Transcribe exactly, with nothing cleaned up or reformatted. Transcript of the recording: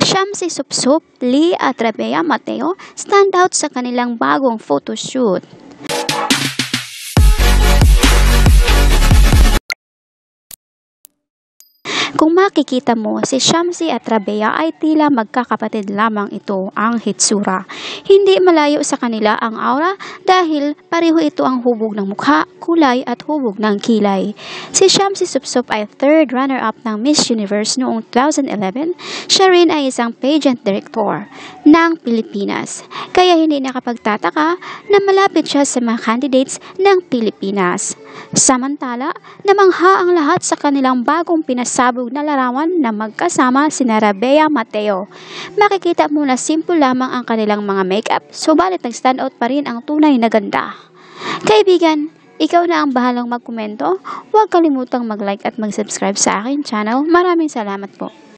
Siyam si Supsup, Lee at Rabea Mateo stand out sa kanilang bagong photoshoot. Kung makikita mo, si Shamsi at Rabea ay tila magkakapatid lamang ito ang hitsura. Hindi malayo sa kanila ang aura dahil pareho ito ang hubog ng mukha, kulay at hubog ng kilay. Si Shamsi Supsup ay third runner-up ng Miss Universe noong two thousand eleven. Siya rin ay isang pageant director ng Pilipinas. Kaya hindi nakapagtataka na malapit siya sa mga candidates ng Pilipinas. Samantala, namangha ang lahat sa kanilang bagong pinasabog na larawan na magkasama sina Rabea Mateo. Makikita mo na simple lamang ang kanilang mga makeup, subalit nag-stand out pa rin ang tunay na ganda. Kaibigan, ikaw na ang bahalang magkomento. Huwag kalimutang mag-like at mag-subscribe sa akin channel. Maraming salamat po.